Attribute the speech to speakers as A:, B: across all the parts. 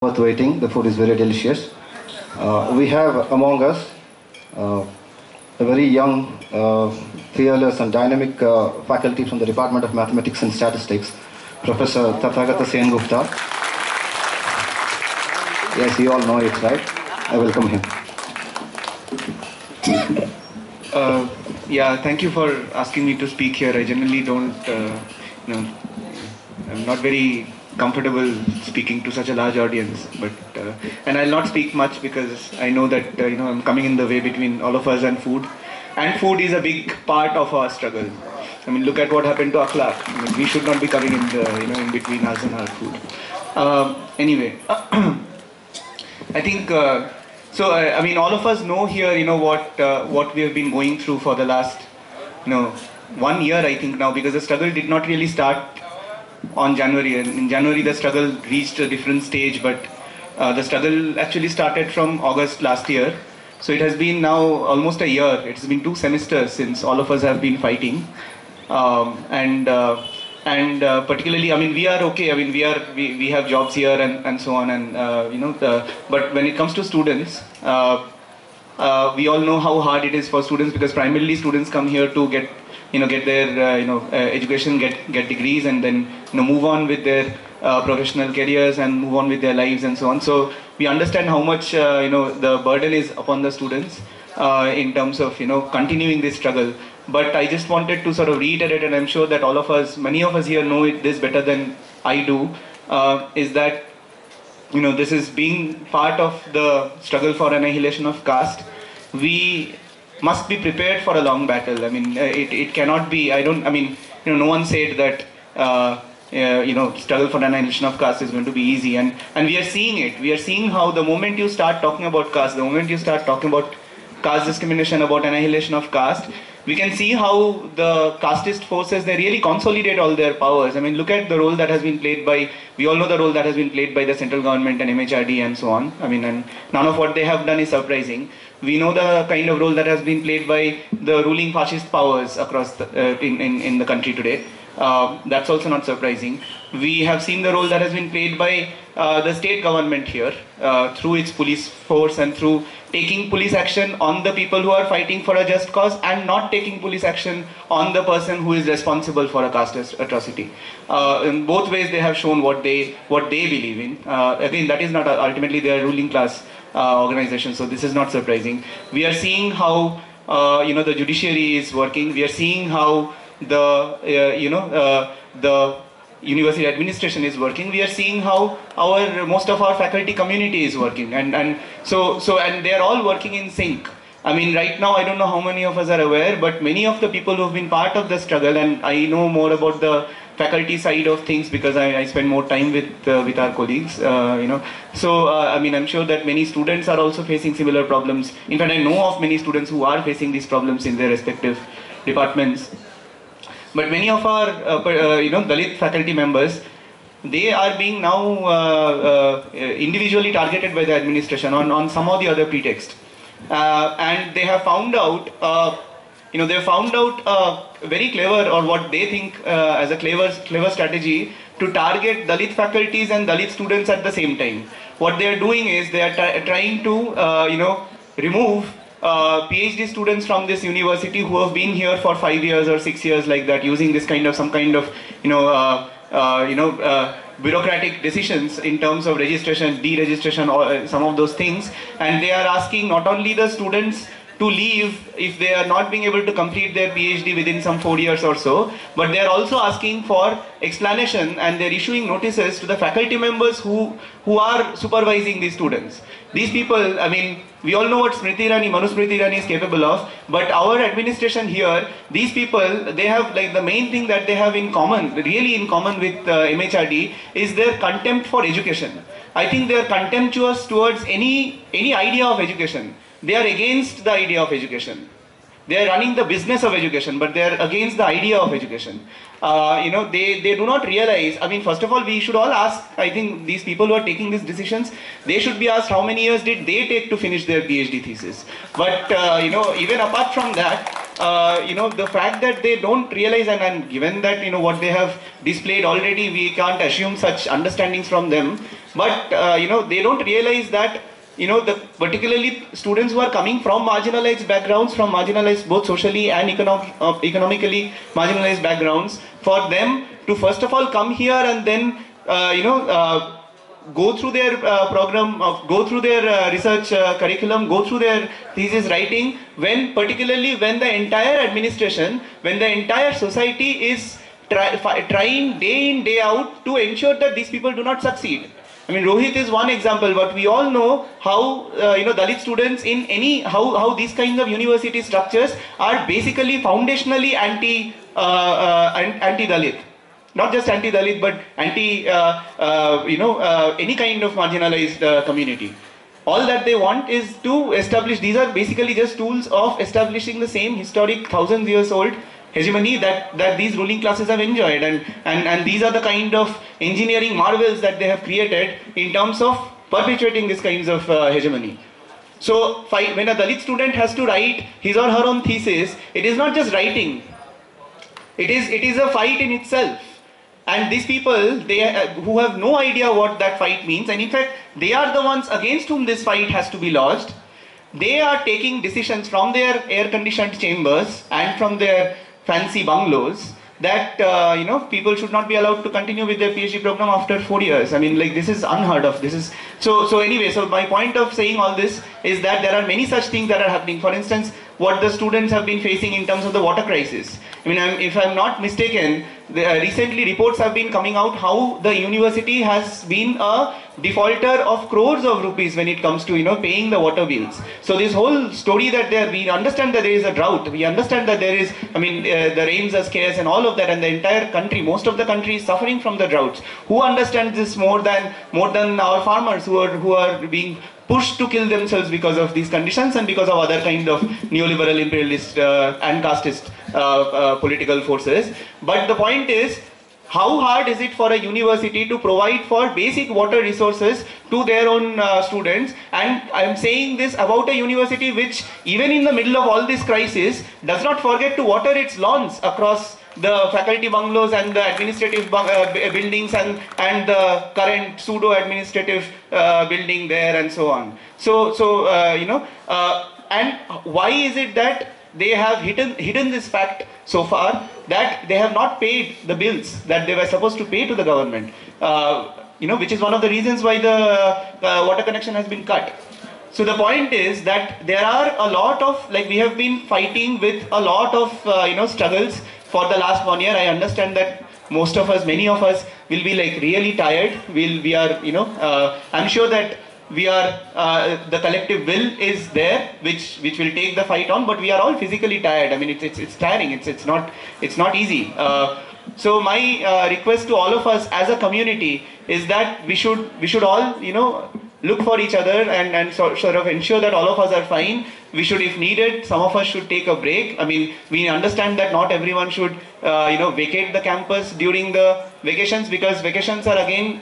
A: Worth waiting. The food is very delicious. We have among us a very young, fearless and dynamic faculty from the Department of Mathematics and Statistics, Professor Tathagata Sengupta. Yes, you all know it, right? I welcome him.
B: Yeah, thank you for asking me to speak here. I generally don't, I'm not very comfortable speaking to such a large audience, but and I'll not speak much because I know that I'm coming in the way between all of us and food is a big part of our struggle. I mean, look at what happened to akhlaq. I mean, we should not be coming in the in between us and our food. Anyway, I think so. I mean, all of us know here what we have been going through for the last 1 year, I think now, because the struggle did not really start on January. And in January, the struggle reached a different stage, but the struggle actually started from August last year. So it has been now almost a year. It's been 2 semesters since all of us have been fighting. And particularly, I mean, we are okay. I mean, we have jobs here and so on. And but when it comes to students, we all know how hard it is for students, because primarily students come here to get their education, get degrees, and then move on with their professional careers and move on with their lives and so on. So we understand how much the burden is upon the students in terms of continuing this struggle. But I just wanted to sort of reiterate, and I'm sure that all of us, many of us here know this better than I do, is that this is being part of the struggle for annihilation of caste. We must be prepared for a long battle. I mean, it cannot be. No one said that struggle for annihilation of caste is going to be easy, and we are seeing it. We are seeing how the moment you start talking about caste, the moment you start talking about caste discrimination, about annihilation of caste, we can see how the casteist forces, they really consolidate all their powers. I mean, look at the role that has been played by, we all know the role that has been played by the central government and MHRD and so on. I mean, and none of what they have done is surprising. We know the kind of role that has been played by the ruling fascist powers across in the country today. That's also not surprising. We have seen the role that has been played by the state government here through its police force and through taking police action on the people who are fighting for a just cause, and not taking police action on the person who is responsible for a caste atrocity. In both ways, they have shown what they believe in. Again, that is not ultimately their ruling class organization, so this is not surprising. We are seeing how the judiciary is working. We are seeing how the the university administration is working. We are seeing how most of our faculty community is working, and they are all working in sync. I mean, right now, I don't know how many of us are aware, but many of the people who have been part of the struggle, and I know more about the faculty side of things because I spend more time with our colleagues, So, I mean, I'm sure that many students are also facing similar problems. In fact, I know of many students who are facing these problems in their respective departments. But many of our, Dalit faculty members, they are being now individually targeted by the administration on some or the other pretext. And they have found out, very clever, or what they think as a clever strategy to target Dalit faculties and Dalit students at the same time. What they are doing is they are trying to, remove PhD students from this university who have been here for 5 years or 6 years, like that, using this kind of some kind of bureaucratic decisions in terms of registration, deregistration, or some of those things. And they are asking not only the students to leave if they are not being able to complete their PhD within some 4 years or so, but they are also asking for explanation, and they are issuing notices to the faculty members who are supervising these students. These people, I mean, we all know what Smriti Irani, Manusmriti Irani is capable of, but our administration here, these people, they have, like, the main thing that they have in common, really in common with MHRD, is their contempt for education. I think they are contemptuous towards any idea of education. They are against the idea of education. They are running the business of education, but they are against the idea of education. They do not realize, I mean, first of all, we should all ask, I think these people who are taking these decisions, they should be asked how many years did they take to finish their PhD thesis. But, even apart from that, the fact that they don't realize, and given that, what they have displayed already, we can't assume such understandings from them. But they don't realize that particularly students who are coming from marginalized backgrounds, from marginalized both socially and economically marginalized backgrounds, for them to first of all come here and then go through their program, go through their research curriculum, go through their thesis writing, particularly when the entire administration, when the entire society is trying day in, day out to ensure that these people do not succeed. I mean, Rohith is one example, but we all know how Dalit students in how these kinds of university structures are basically foundationally anti-Dalit. Not just anti-Dalit, but anti any kind of marginalized community. All that they want is to establish. These are basically just tools of establishing the same historic, thousands years old hegemony that these ruling classes have enjoyed, and these are the kind of engineering marvels that they have created in terms of perpetuating these kinds of hegemony. So when a Dalit student has to write his or her own thesis, it is not just writing. It is a fight in itself. And these people, who have no idea what that fight means, and in fact, they are the ones against whom this fight has to be lodged. They are taking decisions from their air-conditioned chambers and from their fancy bungalows that people should not be allowed to continue with their PhD program after 4 years. I mean, like, this is unheard of. This is so anyway. So my point of saying all this is that there are many such things that are happening. For instance, what the students have been facing in terms of the water crisis. I mean, if I'm not mistaken, recently reports have been coming out how the university has been a defaulter of crores of rupees when it comes to paying the water bills. So this whole story that we understand that there is a drought, we understand that there is, the rains are scarce and all of that, and the entire country, most of the country is suffering from the droughts. Who understands this more than our farmers who are being pushed to kill themselves because of these conditions and because of other kind of neoliberal, imperialist and casteist political forces. But the point is, how hard is it for a university to provide for basic water resources to their own students? And I'm saying this about a university which, even in the middle of all this crisis, does not forget to water its lawns across the faculty bungalows and the administrative buildings and the current pseudo-administrative building there and so on. And why is it that they have hidden this fact so far, that they have not paid the bills that they were supposed to pay to the government, which is one of the reasons why the water connection has been cut. So the point is that there are a lot of, we have been fighting with a lot of, struggles for the last 1 year. I understand that most of us, many of us will be really tired. I'm sure that we are, the collective will is there, which will take the fight on, but we are all physically tired. I mean, it's tiring. It's not easy. So my request to all of us as a community is that we should all, look for each other and sort of ensure that all of us are fine. We should, if needed, some of us should take a break. I mean, we understand that not everyone should, vacate the campus during the vacations, because vacations are again,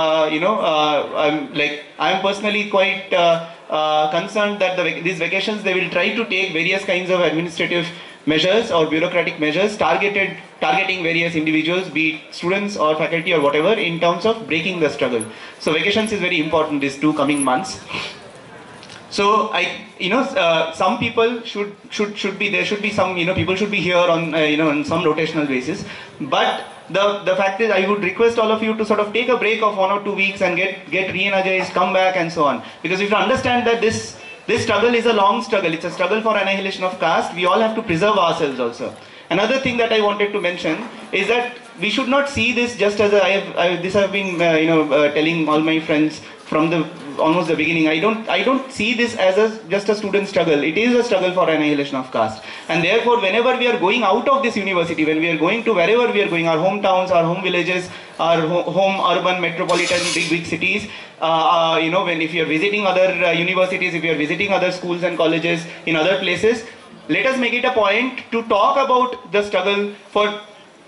B: I'm personally quite concerned that these vacations, they will try to take various kinds of administrative measures or bureaucratic measures targeting various individuals, be it students or faculty or whatever, in terms of breaking the struggle. So vacations is very important these 2 coming months. So some people should be, there should be some, people should be here on, on some rotational basis. But the fact is, I would request all of you to sort of take a break of 1 or 2 weeks and get re-energized, come back and so on. Because if you understand that this struggle is a long struggle, it's a struggle for annihilation of caste, we all have to preserve ourselves also. Another thing that I wanted to mention is that we should not see this just as this I've been telling all my friends from almost the beginning. I don't see this as just a student struggle. It is a struggle for annihilation of caste. And therefore, whenever we are going out of this university, when we are going to wherever we are going, our hometowns, our home villages, our home urban metropolitan big cities, if you are visiting other universities, if you are visiting other schools and colleges in other places, let us make it a point to talk about the struggle for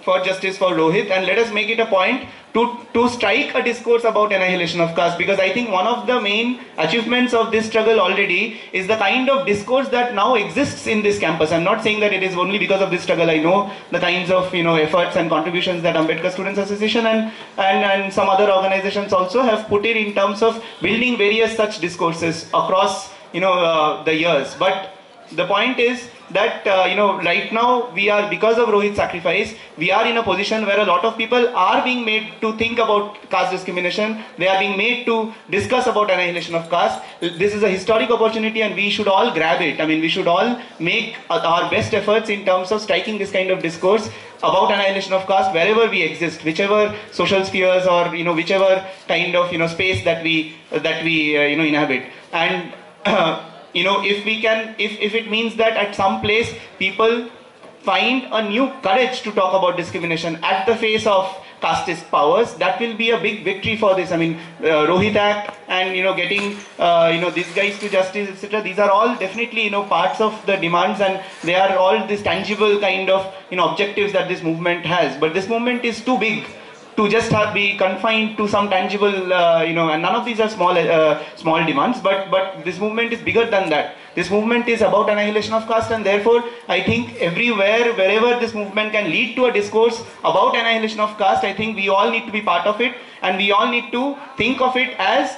B: for justice for Rohith, and let us make it a point to strike a discourse about annihilation of caste, because I think one of the main achievements of this struggle already is the kind of discourse that now exists in this campus. I'm not saying that it is only because of this struggle. I know the kinds of efforts and contributions that Ambedkar Students Association and some other organizations also have put in terms of building various such discourses across the years. But the point is that right now we are, because of Rohith's sacrifice, we are in a position where a lot of people are being made to think about caste discrimination. They are being made to discuss about annihilation of caste. This is a historic opportunity and we should all grab it. I mean, we should all make our best efforts in terms of striking this kind of discourse about annihilation of caste wherever we exist, whichever social spheres or whichever kind of space that we inhabit. And if we can, if it means that at some place people find a new courage to talk about discrimination at the face of casteist powers, that will be a big victory for this. I mean, Rohith Act and getting these guys to justice, etc. These are all definitely parts of the demands, and they are all this tangible kind of objectives that this movement has. But this movement is too big to just be confined to some tangible, and none of these are small demands, but this movement is bigger than that. This movement is about annihilation of caste, and therefore I think everywhere, wherever this movement can lead to a discourse about annihilation of caste, I think we all need to be part of it, and we all need to think of it as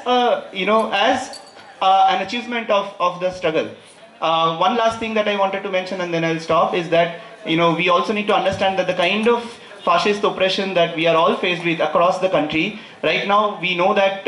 B: an achievement of the struggle. One last thing that I wanted to mention, and then I'll stop, is that we also need to understand that the kind of fascist oppression that we are all faced with across the country right now, we know that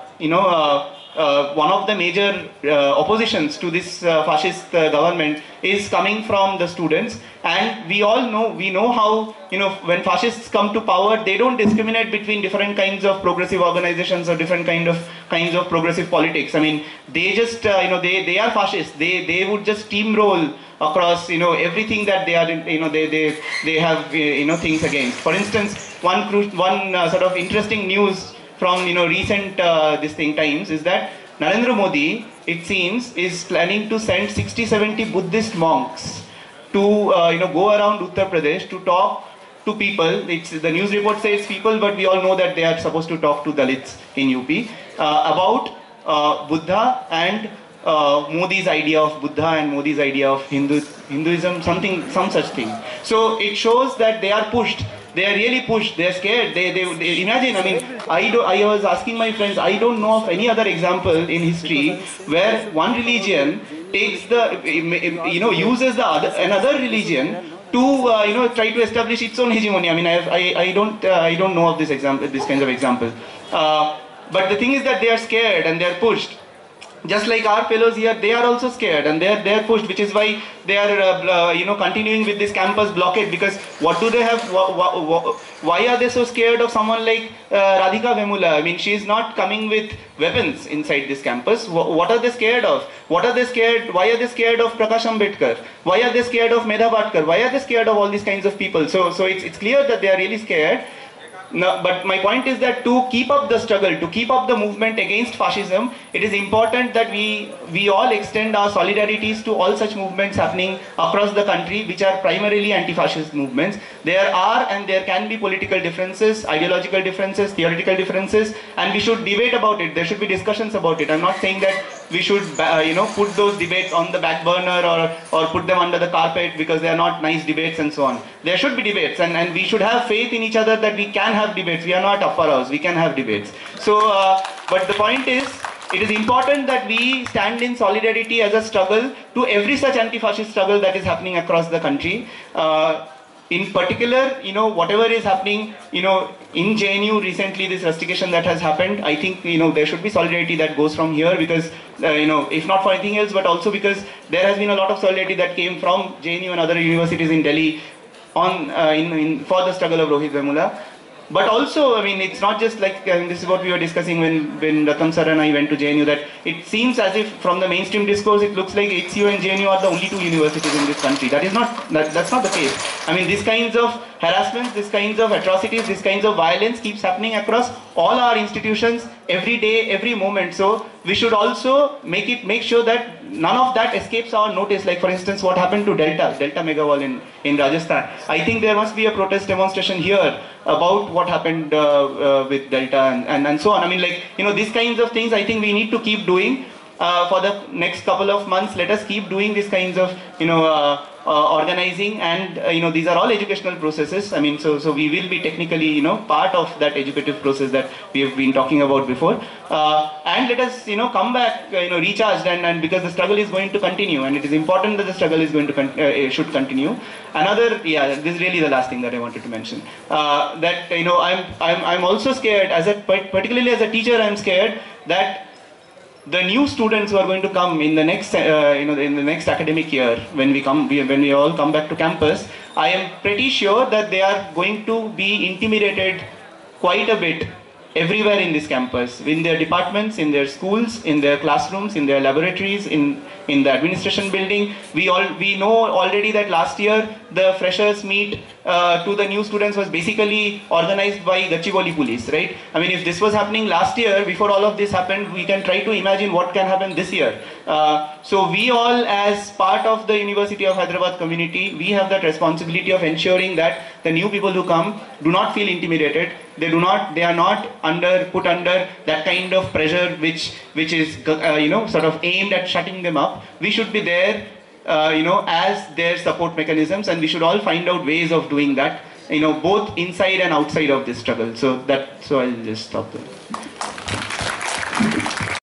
B: one of the major oppositions to this fascist government is coming from the students, and we know how when fascists come to power, they don't discriminate between different kinds of progressive organizations or different kinds of progressive politics. I mean, they just they are fascists. They would just steamroll across everything that they are they have things against. For instance, one sort of interesting news from recent times is that Narendra Modi, it seems, is planning to send 60-70 Buddhist monks to go around Uttar Pradesh to talk to people. The news report says people, but we all know that they are supposed to talk to Dalits in UP about Buddha and Modi's idea of Buddha and Modi's idea of Hinduism, some such thing. So it shows that they are pushed. They are really pushed. They are scared. They imagine. I mean, I was asking my friends. I don't know of any other example in history where one religion takes uses another religion to try to establish its own hegemony. I mean, I don't know of this kind of example. But the thing is that they are scared and they are pushed. Just like our fellows here, they are also scared and they are pushed, which is why they are continuing with this campus blockade. Because what do they have? Why are they so scared of someone like Rohith Vemula? I mean, she is not coming with weapons inside this campus. What are they scared of? What are they scared? Why are they scared of Prakash Ambedkar? Why are they scared of Medha Patkar? Why are they scared of all these kinds of people? So it's clear that they are really scared. No, but my point is that to keep up the struggle, to keep up the movement against fascism, it is important that we all extend our solidarities to all such movements happening across the country, which are primarily anti-fascist movements. There are and there can be political differences, ideological differences, theoretical differences, and we should debate about it. There should be discussions about it. I'm not saying that we should put those debates on the back burner or put them under the carpet because they are not nice debates and so on. There should be debates, and we should have faith in each other that we can have debates. We are not up for ours. We can have debates. So, but the point is, it is important that we stand in solidarity as a struggle to every such anti-fascist struggle that is happening across the country. In particular, whatever is happening, in JNU recently, this rustication that has happened, I think, there should be solidarity that goes from here because, if not for anything else, but also because there has been a lot of solidarity that came from JNU and other universities in Delhi for the struggle of Rohith Vemula. But also, I mean, it's not just like, this is what we were discussing when Ratam sir and I went to JNU, that it seems as if from the mainstream discourse, it looks like HCU and JNU are the only two universities in this country. That's not the case. I mean, these kinds of harassments, these kinds of atrocities, these kinds of violence keeps happening across all our institutions every day, every moment. So we should also make sure that none of that escapes our notice. Like for instance, what happened to Delta Megawall in Rajasthan. I think there must be a protest demonstration here about what happened with Delta and so on. I mean, like, these kinds of things I think we need to keep doing. For the next couple of months, let us keep doing these kinds of, organizing, and these are all educational processes. I mean, so we will be technically, part of that educative process that we have been talking about before. And let us, come back, recharged, and because the struggle is going to continue, and it is important that the struggle is going to should continue. Another, this is really the last thing that I wanted to mention. That I'm also scared, particularly as a teacher, I'm scared that the new students who are going to come in the next, in the next academic year, when we all come back to campus, I am pretty sure that they are going to be intimidated quite a bit everywhere in this campus, in their departments, in their schools, in their classrooms, in their laboratories, in the administration building. We know already that last year the freshers meet to the new students was basically organized by Gachibowli police, right? I mean, if this was happening last year, before all of this happened, we can try to imagine what can happen this year. So we all, as part of the University of Hyderabad community, we have that responsibility of ensuring that the new people who come do not feel intimidated. They are not put under that kind of pressure which is sort of aimed at shutting them up. We should be there as their support mechanisms, and we should all find out ways of doing that, both inside and outside of this struggle. So I'll just stop there.